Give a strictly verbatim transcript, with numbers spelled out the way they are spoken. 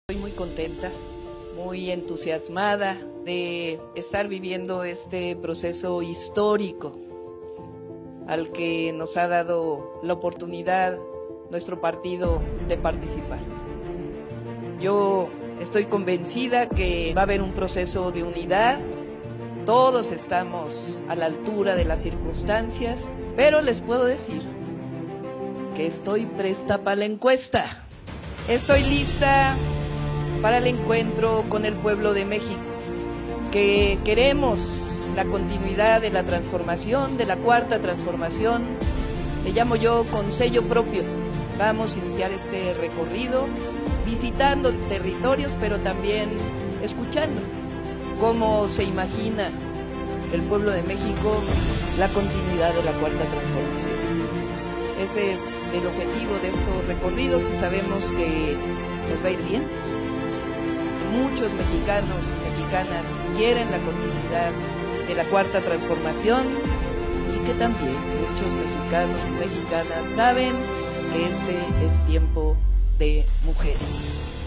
Estoy muy contenta, muy entusiasmada de estar viviendo este proceso histórico al que nos ha dado la oportunidad nuestro partido de participar. Yo estoy convencida que va a haber un proceso de unidad, todos estamos a la altura de las circunstancias, pero les puedo decir que estoy presta para la encuesta. Estoy lista para el encuentro con el pueblo de México, que queremos la continuidad de la transformación, de la cuarta transformación, le llamo yo con sello propio. Vamos a iniciar este recorrido visitando territorios, pero también escuchando cómo se imagina el pueblo de México la continuidad de la cuarta transformación. Ese es el objetivo de estos recorridos y sabemos que nos va a ir bien. Muchos mexicanos y mexicanas quieren la continuidad de la cuarta transformación y que también muchos mexicanos y mexicanas saben que este es tiempo de mujeres.